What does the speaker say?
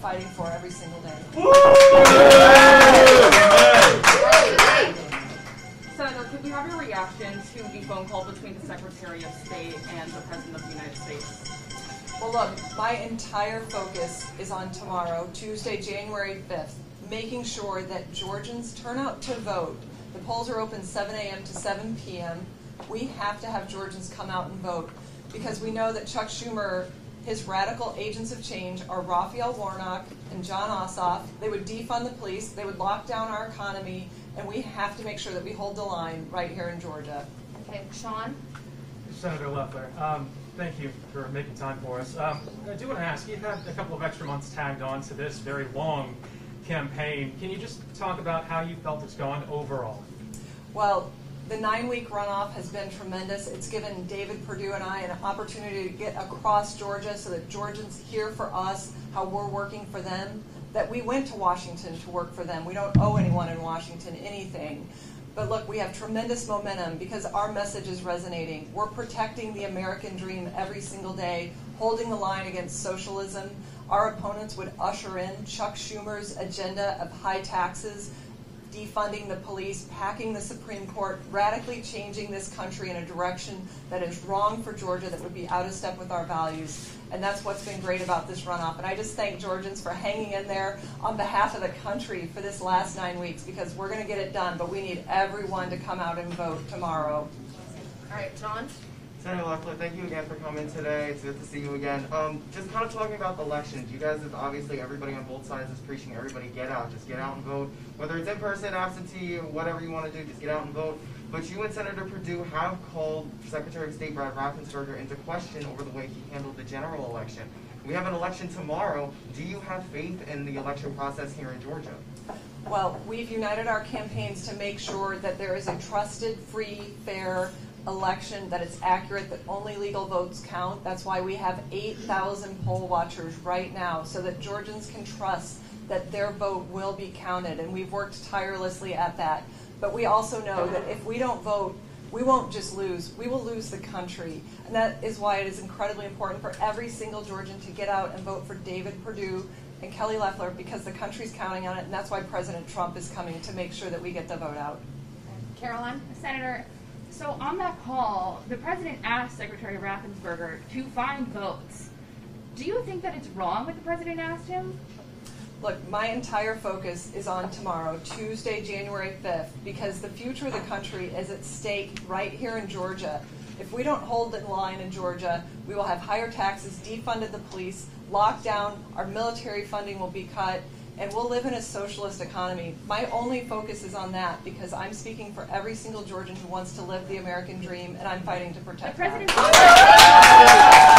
fighting for every single day. Senator, could we have your reaction to the phone call between the Secretary of State and the President of the United States? Well, look, my entire focus is on tomorrow, Tuesday, January 5th, making sure that Georgians turn out to vote. The polls are open 7 a.m. to 7 p.m. We have to have Georgians come out and vote because we know that Chuck Schumer, his radical agents of change are Raphael Warnock and John Ossoff. They would defund the police, they would lock down our economy, and we have to make sure that we hold the line right here in Georgia. Okay, Sean? Senator Loeffler, thank you for making time for us. I do want to ask, you've had a couple of extra months tagged on to this very long campaign. Can you just talk about how you felt it's gone overall? Well, the 9-week runoff has been tremendous. It's given David Perdue and I an opportunity to get across Georgia so that Georgians hear for us how we're working for them, that we went to Washington to work for them. We don't owe anyone in Washington anything. But look, we have tremendous momentum because our message is resonating. We're protecting the American dream every single day, holding the line against socialism. Our opponents would usher in Chuck Schumer's agenda of high taxes, defunding the police, packing the Supreme Court, radically changing this country in a direction that is wrong for Georgia, that would be out of step with our values. And that's what's been great about this runoff. And I just thank Georgians for hanging in there on behalf of the country for this last 9 weeks, because we're going to get it done, but we need everyone to come out and vote tomorrow. All right, John? Senator Loeffler, thank you again for coming today. It's good to see you again. Just kind of talking about the elections. You guys have obviously, everybody on both sides is preaching everybody get out. Just get out and vote. Whether it's in person, absentee, whatever you want to do, just get out and vote. But you and Senator Perdue have called Secretary of State Raffensperger into question over the way he handled the general election. We have an election tomorrow. Do you have faith in the election process here in Georgia? Well, we've united our campaigns to make sure that there is a trusted, free, fair election, that it's accurate, that only legal votes count. That's why we have 8,000 poll watchers right now, so that Georgians can trust that their vote will be counted, and we've worked tirelessly at that. But we also know that if we don't vote, we won't just lose, we will lose the country. And that is why it is incredibly important for every single Georgian to get out and vote for David Perdue and Kelly Loeffler, because the country's counting on it, and that's why President Trump is coming to make sure that we get the vote out. Caroline? Senator, so on that call, the President asked Secretary Raffensperger to find votes. Do you think that it's wrong what the President asked him? Look, my entire focus is on tomorrow, Tuesday, January 5th, because the future of the country is at stake right here in Georgia. If we don't hold the line in Georgia, we will have higher taxes, defunded the police, lockdown, our military funding will be cut, and we'll live in a socialist economy. My only focus is on that, because I'm speaking for every single Georgian who wants to live the American dream, and I'm fighting to protect that.